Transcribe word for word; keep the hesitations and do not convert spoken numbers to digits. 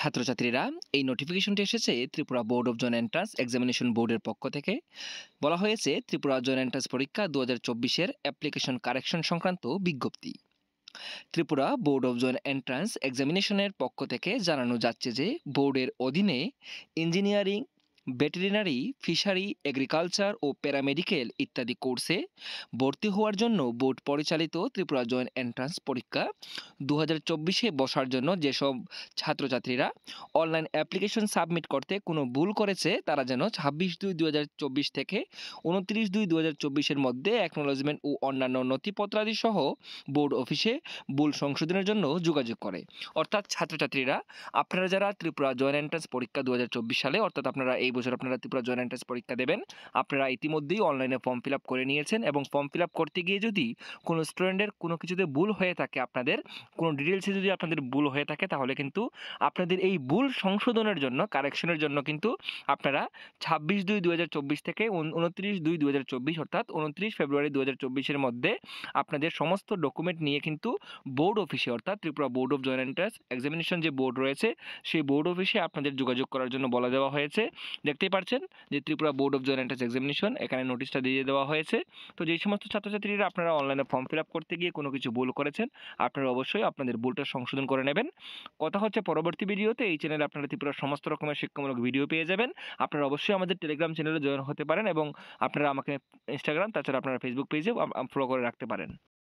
ছাত্রছাত্রীরা, এই নোটিফিকেশনটি এসেছে Tripura board of joint entrance examination বোর্ডের পক্ষ থেকে। বলা হয়েছে ত্রিপুরা জয়েন্ট এন্ট্রান্স পরীক্ষা দু হাজার চব্বিশের অ্যাপ্লিকেশন কারেকশন সংক্রান্ত বিজ্ঞপ্তি। Tripura board of joint entrance এক্সামিনেশনের পক্ষ থেকে জানানো যাচ্ছে যে বোর্ডের অধীনে ইঞ্জিনিয়ারিং, ভেটেরিনারি, ফিশারি, এগ্রিকালচার ও প্যারামেডিকেল ইত্যাদি কোর্সে ভর্তি হওয়ার জন্য বোর্ড পরিচালিত ত্রিপুরা জয়েন্ট এন্ট্রান্স পরীক্ষা দু হাজার চব্বিশে বসার জন্য যেসব ছাত্রছাত্রীরা অনলাইন অ্যাপ্লিকেশন সাবমিট করতে কোনো ভুল করেছে তারা যেন ছাব্বিশ দুই দু হাজার চব্বিশ থেকে উনত্রিশ দুই দু হাজার চব্বিশের মধ্যে অ্যাকনোলজমেন্ট ও অন্যান্য নথিপত্রাদি সহ বোর্ড অফিসে ভুল সংশোধনের জন্য যোগাযোগ করে। অর্থাৎ ছাত্রছাত্রীরা, আপনারা যারা ত্রিপুরা জয়েন্ট এন্ট্রান্স পরীক্ষা দু হাজার চব্বিশ সালে, অর্থাৎ আপনারা এই বছর আপনারা ত্রিপুরা জয়েন্ট এন্ট্রান্স পরীক্ষা দেবেন, আপনারা ইতিমধ্যেই অনলাইনে ফর্ম ফিল আপ করে নিয়েছেন এবং ফর্ম ফিল আপ করতে গিয়ে যদি কোনো স্টুডেন্টের কোনো কিছুতে ভুল হয়ে থাকে, আপনাদের কোনো ডিটেলসে যদি আপনাদের ভুল হয়ে থাকে, তাহলে কিন্তু আপনাদের এই ভুল সংশোধনের জন্য, কারেকশনের জন্য কিন্তু আপনারা ছাব্বিশ দুই দু হাজার চব্বিশ থেকে উনত্রিশ দুই দু হাজার চব্বিশ অর্থাৎ উনত্রিশ ফেব্রুয়ারি দু হাজার চব্বিশের মধ্যে আপনাদের সমস্ত ডকুমেন্ট নিয়ে কিন্তু বোর্ড অফিসে, অর্থাৎ Tripura board of joint entrance examination যে বোর্ড রয়েছে সেই বোর্ড অফিসে আপনাদের যোগাযোগ করার জন্য বলা দেওয়া হয়েছে। দেখতেই পাচ্ছেন যে Tripura board of joint entrance examination, এখানে নোটিশটা দিয়ে দেওয়া হয়েছে। তো যেই সমস্ত ছাত্রছাত্রীরা আপনারা অনলাইনে ফর্ম ফিল আপ করতে গিয়ে কোনো কিছু ভুল করেছেন, আপনারা অবশ্যই আপনাদের ভুলটা সংশোধন করে নেবেন। কথা হচ্ছে পরবর্তী ভিডিওতে এই চ্যানেলে আপনারা ত্রিপুরার সমস্ত রকমের শিক্ষামূলক ভিডিও পেয়ে যাবেন। আপনারা অবশ্যই আমাদের টেলিগ্রাম চ্যানেলে জয়েন হতে পারেন এবং আপনারা আমাকে ইনস্টাগ্রাম, তাছাড়া আপনারা ফেসবুক পেজে ফলো করে রাখতে পারেন।